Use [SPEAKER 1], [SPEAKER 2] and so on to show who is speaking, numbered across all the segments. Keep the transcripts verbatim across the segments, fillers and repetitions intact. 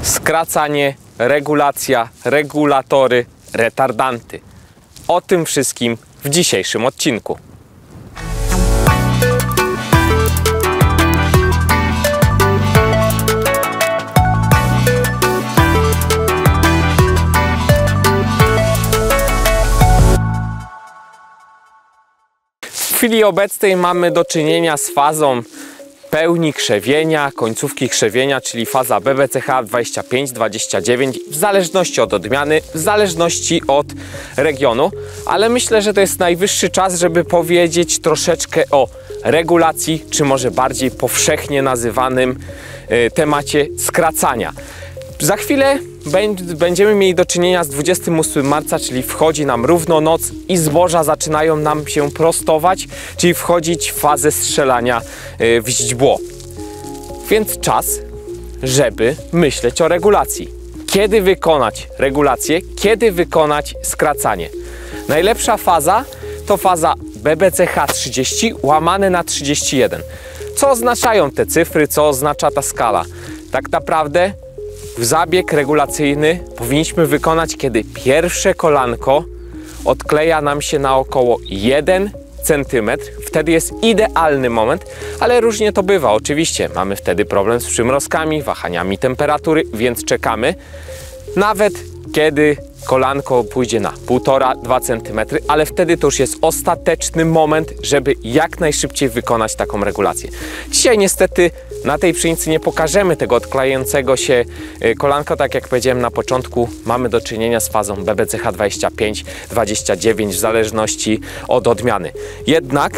[SPEAKER 1] Skracanie, regulacja, regulatory, retardanty. O tym wszystkim w dzisiejszym odcinku. W chwili obecnej mamy do czynienia z fazą pełni krzewienia, końcówki krzewienia, czyli faza B B C H dwadzieścia pięć dwadzieścia dziewięć, w zależności od odmiany, w zależności od regionu, ale myślę, że to jest najwyższy czas, żeby powiedzieć troszeczkę o regulacji, czy może bardziej powszechnie nazywanym y, temacie skracania. Za chwilę będziemy mieli do czynienia z dwudziestym ósmym marca, czyli wchodzi nam równo noc i zboża zaczynają nam się prostować, czyli wchodzić w fazę strzelania w źdźbło. Więc czas, żeby myśleć o regulacji. Kiedy wykonać regulację, kiedy wykonać skracanie. Najlepsza faza to faza B B C H trzydzieści łamane na trzydzieści jeden. Co oznaczają te cyfry, co oznacza ta skala? Tak naprawdę zabieg regulacyjny powinniśmy wykonać, kiedy pierwsze kolanko odkleja nam się na około jeden centymetr. Wtedy jest idealny moment, ale różnie to bywa. Oczywiście mamy wtedy problem z przymrozkami, wahaniami temperatury, więc czekamy. Nawet kiedy kolanko pójdzie na półtora do dwóch centymetrów, ale wtedy to już jest ostateczny moment, żeby jak najszybciej wykonać taką regulację. Dzisiaj niestety na tej pszenicy nie pokażemy tego odklejającego się kolanka, tak jak powiedziałem na początku, mamy do czynienia z fazą B B C H dwadzieścia pięć dwadzieścia dziewięć w zależności od odmiany. Jednak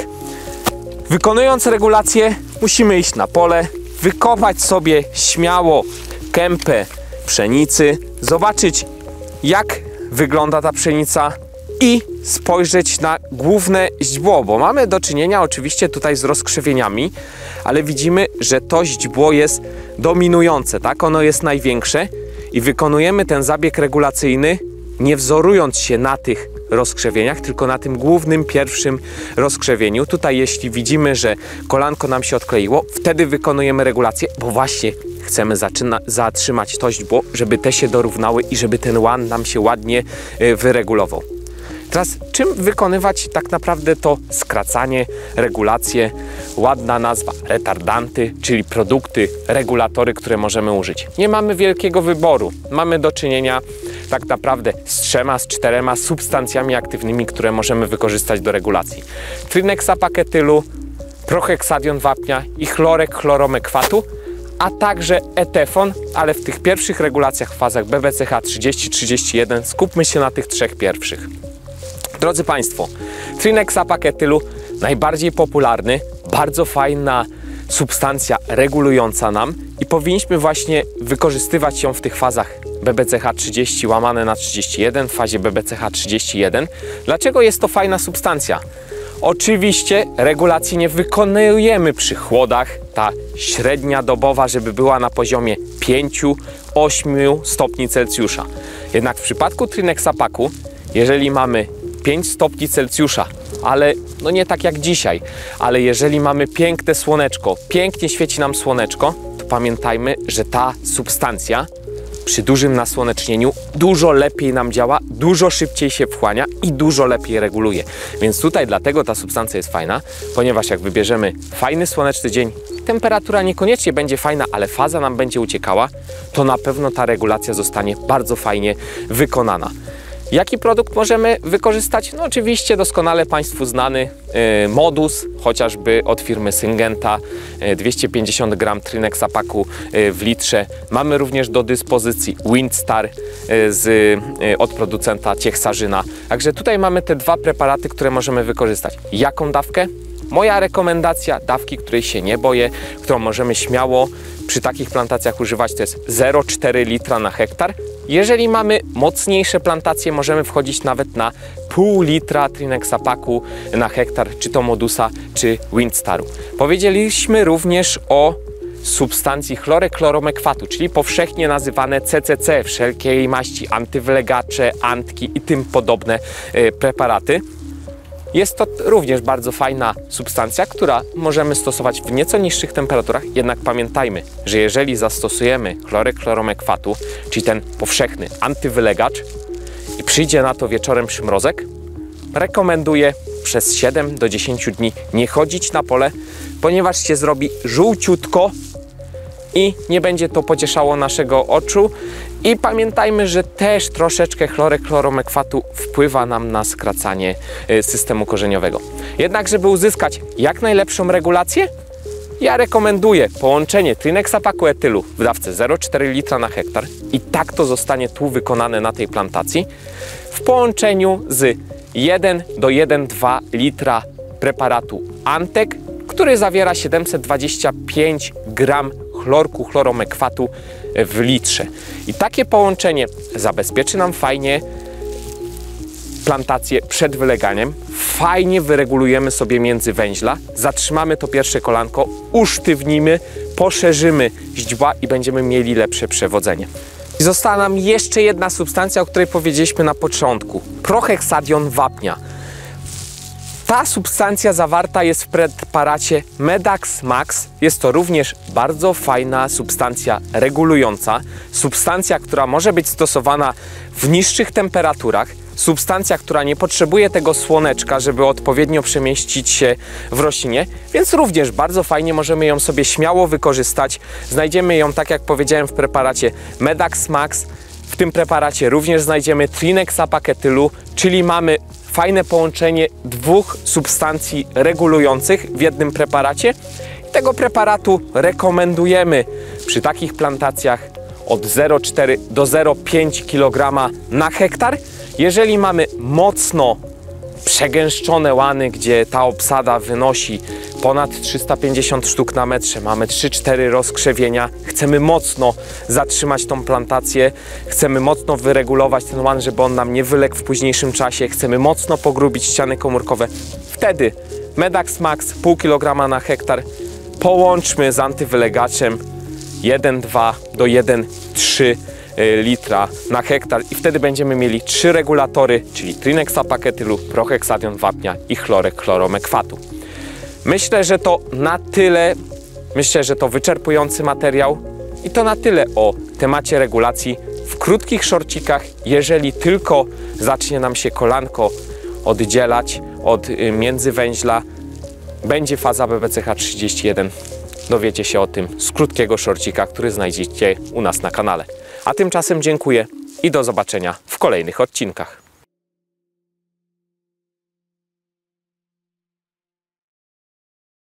[SPEAKER 1] wykonując regulację musimy iść na pole, wykopać sobie śmiało kępę pszenicy, zobaczyć jak wygląda ta pszenica i spojrzeć na główne źdźbło, bo mamy do czynienia oczywiście tutaj z rozkrzewieniami, ale widzimy, że to źdźbło jest dominujące, tak? Ono jest największe i wykonujemy ten zabieg regulacyjny nie wzorując się na tych rozkrzewieniach, tylko na tym głównym, pierwszym rozkrzewieniu. Tutaj jeśli widzimy, że kolanko nam się odkleiło, wtedy wykonujemy regulację, bo właśnie chcemy zaczyna, zatrzymać to źdźbło, żeby te się dorównały i żeby ten łan nam się ładnie y, wyregulował. Teraz czym wykonywać tak naprawdę to skracanie, regulacje, ładna nazwa retardanty, czyli produkty, regulatory, które możemy użyć. Nie mamy wielkiego wyboru. Mamy do czynienia tak naprawdę z trzema, z czterema substancjami aktywnymi, które możemy wykorzystać do regulacji. Trinexapaketylu, proheksadion wapnia i chlorek chloromekwatu, a także etefon, ale w tych pierwszych regulacjach w fazach B B C H trzydzieści trzydzieści jeden skupmy się na tych trzech pierwszych. Drodzy Państwo, Trinexapaketylu najbardziej popularny, bardzo fajna substancja regulująca nam i powinniśmy właśnie wykorzystywać ją w tych fazach B B C H trzydzieści łamane na trzydzieści jeden, w fazie B B C H trzydzieści jeden. Dlaczego jest to fajna substancja? Oczywiście regulacji nie wykonujemy przy chłodach, ta średnia dobowa, żeby była na poziomie pięć do ośmiu stopni Celsjusza. Jednak w przypadku Trinexapaku, jeżeli mamy pięć stopni Celsjusza, ale no nie tak jak dzisiaj, ale jeżeli mamy piękne słoneczko, pięknie świeci nam słoneczko, to pamiętajmy, że ta substancja przy dużym nasłonecznieniu dużo lepiej nam działa, dużo szybciej się wchłania i dużo lepiej reguluje. Więc tutaj dlatego ta substancja jest fajna, ponieważ jak wybierzemy fajny słoneczny dzień, temperatura niekoniecznie będzie fajna, ale faza nam będzie uciekała, to na pewno ta regulacja zostanie bardzo fajnie wykonana. Jaki produkt możemy wykorzystać? No oczywiście doskonale Państwu znany y, Modus, chociażby od firmy Syngenta, y, dwieście pięćdziesiąt gramów Trinexapaku y, w litrze. Mamy również do dyspozycji Windstar y, z, y, od producenta Ciechsarzyna. Także tutaj mamy te dwa preparaty, które możemy wykorzystać. Jaką dawkę? Moja rekomendacja dawki, której się nie boję, którą możemy śmiało przy takich plantacjach używać, to jest zero przecinek cztery litra na hektar. Jeżeli mamy mocniejsze plantacje, możemy wchodzić nawet na pół litra Trinexapaku na hektar, czy to Modusa, czy Windstaru. Powiedzieliśmy również o substancji chlorek chloromekwatu, czyli powszechnie nazywane C C C, wszelkiej maści antywlegacze, antki i tym podobne preparaty. Jest to również bardzo fajna substancja, która możemy stosować w nieco niższych temperaturach, jednak pamiętajmy, że jeżeli zastosujemy chlorek chloromekwatu, czyli ten powszechny antywylegacz i przyjdzie na to wieczorem przymrozek, rekomenduję przez siedem do dziesięciu dni nie chodzić na pole, ponieważ się zrobi żółciutko i nie będzie to pocieszało naszego oczu. I pamiętajmy, że też troszeczkę chlorek chloromekwatu wpływa nam na skracanie systemu korzeniowego. Jednak, żeby uzyskać jak najlepszą regulację, ja rekomenduję połączenie trineksapakoetylu w dawce zero przecinek cztery litra na hektar i tak to zostanie tu wykonane na tej plantacji w połączeniu z jeden do jeden przecinek dwa litra preparatu Antek, który zawiera siedemset dwadzieścia pięć gram chlorku chloromekwatu w litrze. I takie połączenie zabezpieczy nam fajnie plantację przed wyleganiem, fajnie wyregulujemy sobie międzywęźla, zatrzymamy to pierwsze kolanko, usztywnimy, poszerzymy źdźbła i będziemy mieli lepsze przewodzenie. I została nam jeszcze jedna substancja, o której powiedzieliśmy na początku. Proheksadion wapnia. Ta substancja zawarta jest w preparacie Medax Max. Jest to również bardzo fajna substancja regulująca. Substancja, która może być stosowana w niższych temperaturach. Substancja, która nie potrzebuje tego słoneczka, żeby odpowiednio przemieścić się w roślinie, więc również bardzo fajnie możemy ją sobie śmiało wykorzystać. Znajdziemy ją, tak jak powiedziałem, w preparacie Medax Max. W tym preparacie również znajdziemy trineksapaketylu, czyli mamy fajne połączenie dwóch substancji regulujących w jednym preparacie. Tego preparatu rekomendujemy przy takich plantacjach od zero przecinek cztery do zero przecinek pięć kilograma na hektar. Jeżeli mamy mocno przegęszczone łany, gdzie ta obsada wynosi ponad trzysta pięćdziesiąt sztuk na metrze, mamy trzy cztery rozkrzewienia, chcemy mocno zatrzymać tą plantację, chcemy mocno wyregulować ten łan, żeby on nam nie wyległ w późniejszym czasie, chcemy mocno pogrubić ściany komórkowe, wtedy Medax Max pół kilograma na hektar połączmy z antywylegaczem jeden przecinek dwa do jeden przecinek trzy litra na hektar i wtedy będziemy mieli trzy regulatory, czyli trineksapaketylu, proheksadion wapnia i chlorek chloromekwatu. Myślę, że to na tyle, myślę, że to wyczerpujący materiał i to na tyle o temacie regulacji w krótkich szorcikach. Jeżeli tylko zacznie nam się kolanko oddzielać od międzywęźla, będzie faza B B C H trzydzieści jeden. Dowiecie się o tym z krótkiego szorcika, który znajdziecie u nas na kanale. A tymczasem dziękuję i do zobaczenia w kolejnych odcinkach.